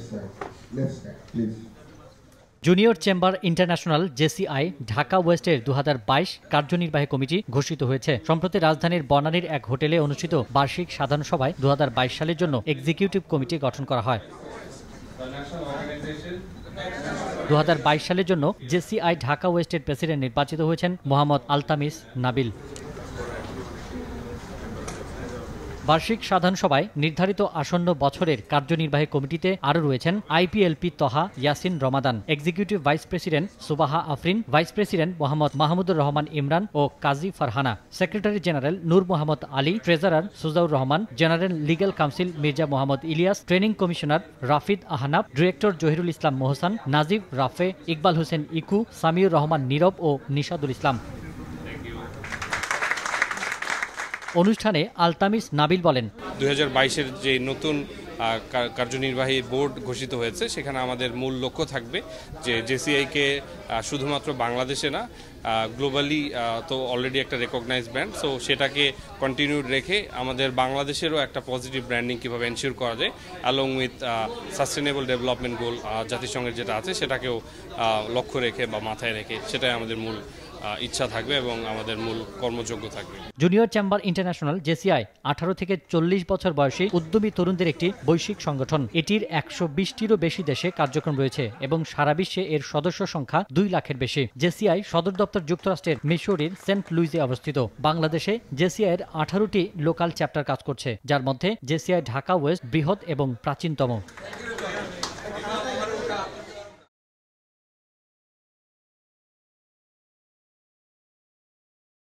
Junior chamber international JCI Dhaka ওয়েস্টের 2022 কার্যনির্বাহী committee ঘোষিত হয়েছে। সম্প্রতি রাজধানীর বনানীর এক হোটেলে অনুষ্ঠিত বার্ষিক সাধারণ সভায় 2022 সালের জন্য এক্সিকিউটিভ কমিটি গঠন করা হয়। 2022 সালের জন্য জেসিআই ঢাকা ওয়েস্টের প্রেসিডেন্ট নির্বাচিত হয়েছেন মোহাম্মদ আলতামিস নাবিল। বার্ষিক সাধারণ সভায় নির্ধারিত আসন্ন বছরের কার্যনির্বাহী কমিটিতে আরও রয়েছেন IPLP Taha Yasin Ramadan, executive vice president Subaha Afrin, vice president Mohammad Mahmudur Rahman Imran ও Kazi Farhana, secretary general Noor Mohammad Ali, treasurer Sujaur Rahman, general legal counsel Mirza Mohammad Ilias, training commissioner Rafid Ahnaf, director Zahirul Islam Mohsan, Nazib Rafe, Iqbal Hossain Iku, Samiur Rahman Nirob ও নিশাদুল ইসলাম। অনুষ্ঠানে আলতামিস নাবিল বলেন, 2022-এর যে নতুন কার্যনির্বাহী বোর্ড ঘোষিত হয়েছে সেখানে আমাদের মূল লক্ষ্য থাকবে যে জেসিআইকে শুধুমাত্র বাংলাদেশে না গ্লোবালি তো অলরেডি একটা রেকগনাইজ ব্র্যান্ড, সো সেটাকে কন্টিনিউড রেখে আমাদের বাংলাদেশেরও একটা পজিটিভ ব্র্যান্ডিং কীভাবে এনশিওর করা যায় along with sustainable development goal জাতিসংঘের যেটা আছে সেটাকেও লক্ষ্য রেখে বা মাথায় রেখে সেটাই আমাদের মূল ইচ্ছা থাকবে এবং আমাদের মূল কর্মযোগ্য থাকবে। জুনিয়র চেম্বার ইন্টারন্যাশনাল জেসিআই 18 থেকে 40 বছর বয়সী উদ্যমী তরুণদের একটি বৈশ্বিক সংগঠন। এটির 120টিরও বেশি দেশে কার্যক্রম রয়েছে এবং সারা বিশ্বে এর সদস্য সংখ্যা 2 লাখের বেশি। জেসিআই সদর দপ্তর যুক্তরাষ্ট্রের মিসৌরির সেন্ট লুইসে অবস্থিত। বাংলাদেশে জেসিআই এর 18টি লোকাল চ্যাপ্টার কাজ করছে, যার মধ্যে জেসিআই ঢাকা ওয়েস্ট বৃহৎ এবং প্রাচীনতম।